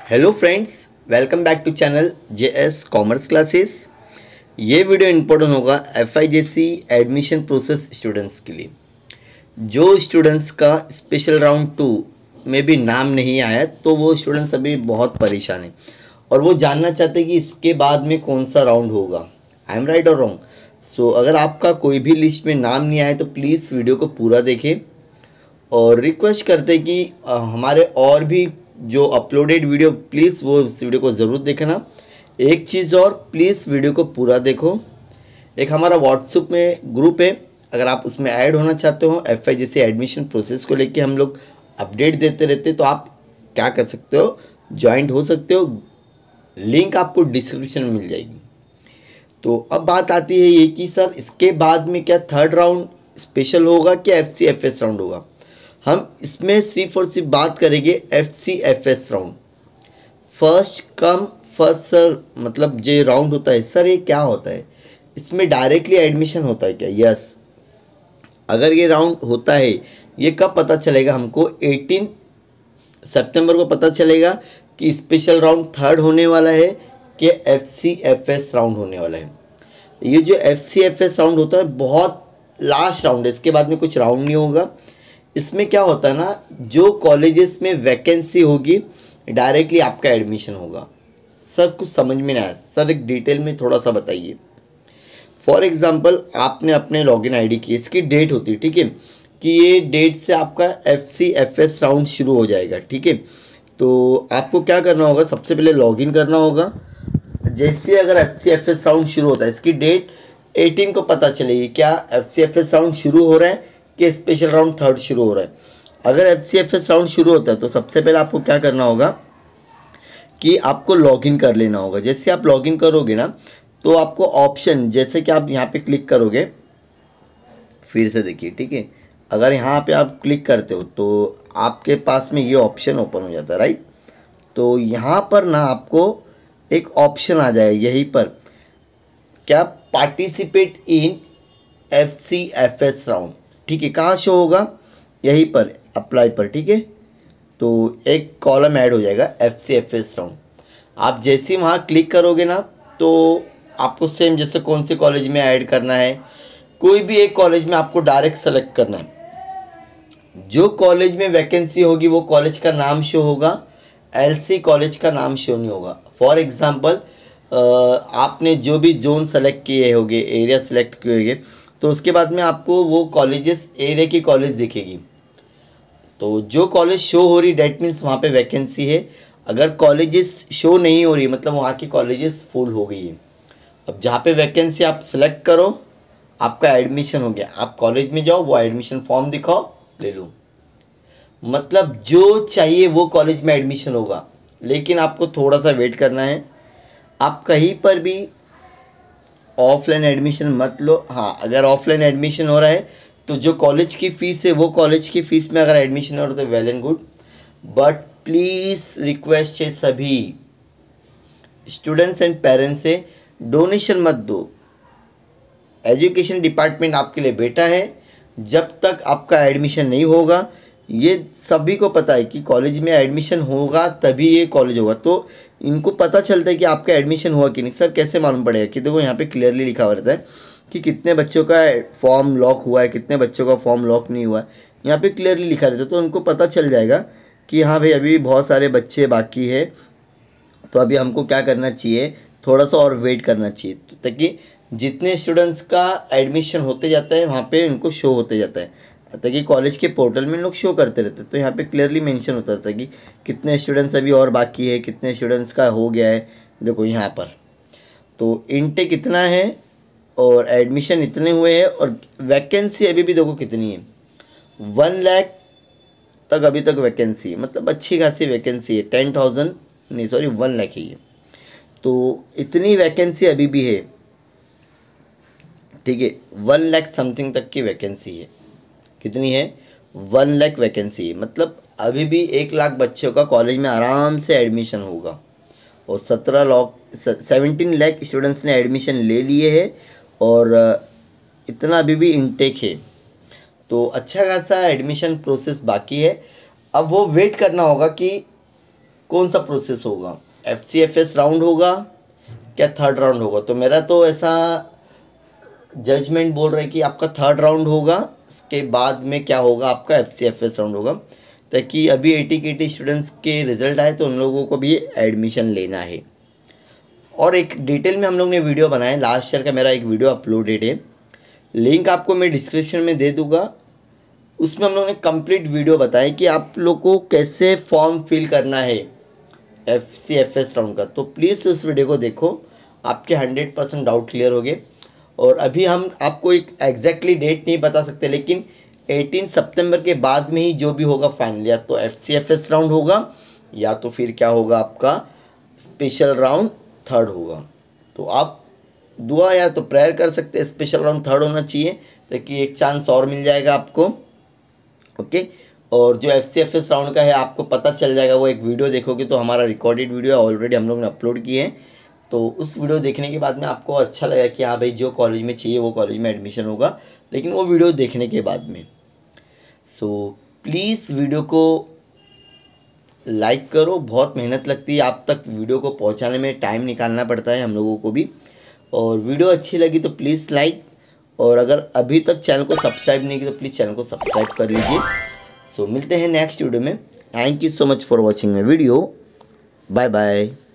Hello friends, welcome back to channel JS commerce classes. ये video important होगा FYJC admission process students के लिए। जो स्टूडेंट्स का स्पेशल राउंड 2 में भी नाम नहीं आया तो वो स्टूडेंट्स अभी बहुत परेशान हैं और वो जानना चाहते हैं कि इसके बाद में कौन सा राउंड होगा। आई एम राइट और रॉन्ग? सो अगर आपका कोई भी लिस्ट में नाम नहीं आया तो प्लीज़ वीडियो को पूरा देखें और रिक्वेस्ट करते हैं कि हमारे और भी जो अपलोडेड वीडियो प्लीज़ वो इस वीडियो को ज़रूर देखना। एक चीज़ और, प्लीज़ वीडियो को पूरा देखो। एक हमारा व्हाट्सएप में ग्रुप है, अगर आप उसमें ऐड होना चाहते हो एफआईजेसी एडमिशन प्रोसेस को लेके हम लोग अपडेट देते रहते तो आप क्या कर सकते हो, ज्वाइंट हो सकते हो। लिंक आपको डिस्क्रिप्शन में मिल जाएगी। तो अब बात आती है ये कि सर इसके बाद में क्या थर्ड राउंड स्पेशल होगा क्या एफसीएफएस राउंड होगा। हम इसमें सिर्फ और सिर्फ बात करेंगे FCFS round, first come first serve, मतलब जो राउंड होता है। सर ये क्या होता है, इसमें डायरेक्टली एडमिशन होता है क्या? यस, अगर ये राउंड होता है ये कब पता चलेगा हमको? 18 सितंबर को पता चलेगा कि स्पेशल राउंड थर्ड होने वाला है कि एफसीएफएस राउंड होने वाला है। ये जो एफसीएफएस राउंड होता है बहुत लास्ट राउंड है, इसके बाद में कुछ राउंड नहीं होगा। इसमें क्या होता है ना, जो कॉलेजेस में वैकेंसी होगी डायरेक्टली आपका एडमिशन होगा। सर कुछ समझ में नहीं आया सर, एक डिटेल में थोड़ा सा बताइए। फॉर एग्जांपल आपने अपने लॉगिन आईडी की, इसकी डेट होती है, ठीक है, कि ये डेट से आपका एफसीएफएस राउंड शुरू हो जाएगा, ठीक है। तो आपको क्या करना होगा, सबसे पहले लॉगिन करना होगा। जैसे अगर एफसीएफएस राउंड शुरू होता है, इसकी डेट 18 को पता चलेगी क्या एफसीएफएस राउंड शुरू हो रहा है कि स्पेशल राउंड थर्ड शुरू हो रहा है। अगर एफसीएफएस राउंड शुरू होता है तो सबसे पहले आपको क्या करना होगा कि आपको लॉगिन कर लेना होगा। जैसे आप लॉगिन करोगे ना तो आपको ऑप्शन, जैसे कि आप यहाँ पे क्लिक करोगे, फिर से देखिए, ठीक है, अगर यहाँ पे आप क्लिक करते हो तो आपके पास में ये ऑप्शन ओपन हो जाता है, राइट। तो यहाँ पर ना आपको एक ऑप्शन आ जाएगा यहीं पर, क्या, पार्टिसिपेट इन एफसीएफएस राउंड, ठीक है। कहाँ शो होगा? यहीं पर अप्लाई पर, ठीक है। तो एक कॉलम ऐड हो जाएगा एफसीएफएस राउंड। आप जैसे ही वहाँ क्लिक करोगे ना तो आपको सेम जैसे कौन से कॉलेज में ऐड करना है, कोई भी एक कॉलेज में आपको डायरेक्ट सेलेक्ट करना है। जो कॉलेज में वैकेंसी होगी वो कॉलेज का नाम शो होगा, एलसी कॉलेज का नाम शो नहीं होगा। फॉर एग्जांपल आपने जो भी जोन सेलेक्ट किए होंगे, एरिया सेलेक्ट किए होंगे, तो उसके बाद में आपको वो कॉलेजेस, एरिया की कॉलेज दिखेगी। तो जो कॉलेज शो हो रही डेट मीन्स वहाँ पे वैकेंसी है। अगर कॉलेजेस शो नहीं हो रही मतलब वहाँ की कॉलेजेस फुल हो गई है। अब जहाँ पे वैकेंसी आप सेलेक्ट करो, आपका एडमिशन हो गया। आप कॉलेज में जाओ, वो एडमिशन फॉर्म दिखाओ, ले लो। मतलब जो चाहिए वो कॉलेज में एडमिशन होगा, लेकिन आपको थोड़ा सा वेट करना है। आप कहीं पर भी ऑफलाइन एडमिशन मत लो। हाँ, अगर ऑफलाइन एडमिशन हो रहा है तो जो कॉलेज की फ़ीस है वो कॉलेज की फ़ीस में अगर एडमिशन हो रहा है तो well and good, but please request है सभी स्टूडेंट्स एंड पेरेंट्स से, डोनेशन मत दो। एजुकेशन डिपार्टमेंट आपके लिए बेटा है। जब तक आपका एडमिशन नहीं होगा, ये सभी को पता है कि कॉलेज में एडमिशन होगा तभी ये कॉलेज होगा। तो इनको पता चलता है कि आपका एडमिशन हुआ कि नहीं। सर कैसे मालूम पड़ेगा? कि देखो यहाँ पे क्लियरली लिखा हुआ रहता है कि कितने बच्चों का फॉर्म लॉक हुआ है, कितने बच्चों का फॉर्म लॉक नहीं हुआ है, यहाँ पे क्लियरली लिखा रहता है। तो उनको पता चल जाएगा कि हाँ भाई अभी बहुत सारे बच्चे बाकी है, तो अभी हमको क्या करना चाहिए, थोड़ा सा और वेट करना चाहिए, तो ताकि जितने स्टूडेंट्स का एडमिशन होते जाता है वहाँ पे उनको शो होते जाता है, ताकि कॉलेज के पोर्टल में लोग शो करते रहते हैं। तो यहाँ पे क्लियरली मेंशन होता था कि कितने स्टूडेंट्स अभी और बाकी है, कितने स्टूडेंट्स का हो गया है। देखो यहाँ पर तो इनटेक कितना है और एडमिशन इतने हुए हैं और वैकेंसी अभी भी देखो कितनी है, 1 लाख तक अभी तक वैकेंसी है। मतलब अच्छी खासी वैकेंसी है, 10,000 नहीं सॉरी 1 लाख है ये। तो इतनी वैकेंसी अभी भी है, ठीक है। 1 लाख समथिंग तक की वैकेंसी है। कितनी है? 1 लाख वैकेंसी है। मतलब अभी भी 1 लाख बच्चों का कॉलेज में आराम से एडमिशन होगा और 17 लाख स्टूडेंट्स ने एडमिशन ले लिए हैं और इतना अभी भी इनटेक है। तो अच्छा खासा एडमिशन प्रोसेस बाकी है। अब वो वेट करना होगा कि कौन सा प्रोसेस होगा, FCFS राउंड होगा क्या थर्ड राउंड होगा। तो मेरा तो ऐसा जजमेंट बोल रहा है कि आपका थर्ड राउंड होगा, उसके बाद में क्या होगा आपका FCFS राउंड होगा, ताकि अभी 80 के 80 स्टूडेंट्स के रिजल्ट आए तो उन लोगों को भी एडमिशन लेना है। और एक डिटेल में हम लोग ने वीडियो बनाया, लास्ट ईयर का मेरा एक वीडियो अपलोडेड है, लिंक आपको मैं डिस्क्रिप्शन में दे दूँगा। उसमें हम लोग ने कंप्लीट वीडियो बताया कि आप लोग को कैसे फॉर्म फिल करना है FCFS राउंड का। तो प्लीज़ उस वीडियो को देखो, आपके 100% डाउट क्लियर हो गए। और अभी हम आपको एक एग्जैक्टली डेट नहीं बता सकते, लेकिन 18 सितंबर के बाद में ही जो भी होगा फाइनल, या तो FCFS राउंड होगा या तो फिर क्या होगा आपका स्पेशल राउंड थर्ड होगा। तो आप दुआ या तो प्रेयर कर सकते हैं स्पेशल राउंड थर्ड होना चाहिए, ताकि एक चांस और मिल जाएगा आपको। ओके, और जो FCFS राउंड का है आपको पता चल जाएगा, वो एक वीडियो देखोगे तो हमारा रिकॉर्डेड वीडियो ऑलरेडी हम लोग ने अपलोड किए हैं। तो उस वीडियो देखने के बाद में आपको अच्छा लगा कि हाँ भाई जो कॉलेज में चाहिए वो कॉलेज में एडमिशन होगा, लेकिन वो वीडियो देखने के बाद में। सो प्लीज़ वीडियो को लाइक करो, बहुत मेहनत लगती है आप तक वीडियो को पहुंचाने में, टाइम निकालना पड़ता है हम लोगों को भी। और वीडियो अच्छी लगी तो प्लीज़ लाइक, और अगर अभी तक चैनल को सब्सक्राइब नहीं किया तो प्लीज़ चैनल को सब्सक्राइब कर लीजिए। सो मिलते हैं नेक्स्ट वीडियो में। Thank you so much for watching my video. Bye bye.